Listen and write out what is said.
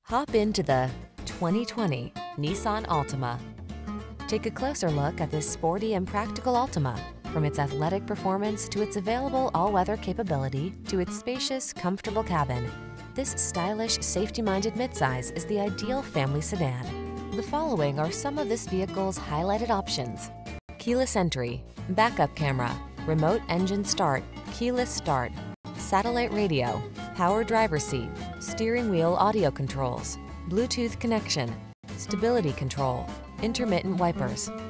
Hop into the 2020 Nissan Altima. Take a closer look at this sporty and practical Altima. From its athletic performance to its available all-weather capability to its spacious, comfortable cabin, this stylish, safety-minded midsize is the ideal family sedan. The following are some of this vehicle's highlighted options: keyless entry, backup camera, remote engine start, keyless start, satellite radio, power driver seat, steering wheel audio controls, Bluetooth connection, stability control, intermittent wipers,